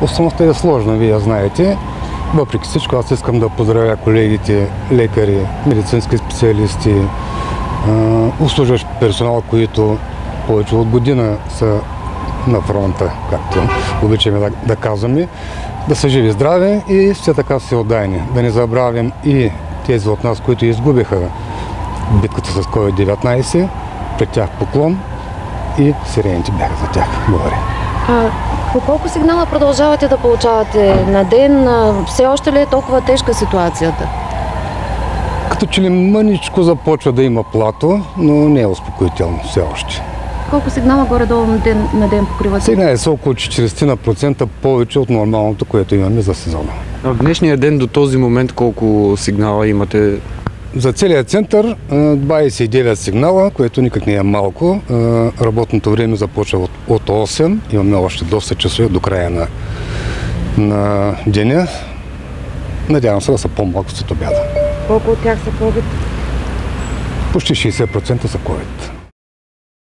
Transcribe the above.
Обстановката е сложна, вие знаете. Въпреки всичко, аз искам да поздравя колегите, лекари, медицински специалисти, обслужващ персонал, които повече от година са на фронта, както обичаме да казваме, да са живи, здрави и все така всеотдайни. Да не забравим и тези от нас, които изгубиха битката с COVID-19, пред тях поклон и сирените бяха за тях. Благодаря. По колко сигнала продължавате да получавате на ден? Все още ли е толкова тежка ситуацията? Като че ли мъничко започва да има плато, но не е успокоително все още. Колко сигнала горе-долу на ден покривате? Сигнали са около 40% повече от нормалното, което имаме за сезона. В днешния ден до този момент колко сигнала имате? За целия център 29 сигнала, което никак не е малко. Работното време започва от 8. Имаме още доста часове до края на деня. Надявам се да са по-малко след обяда. Колко от тях са COVID? Почти 60% са COVID.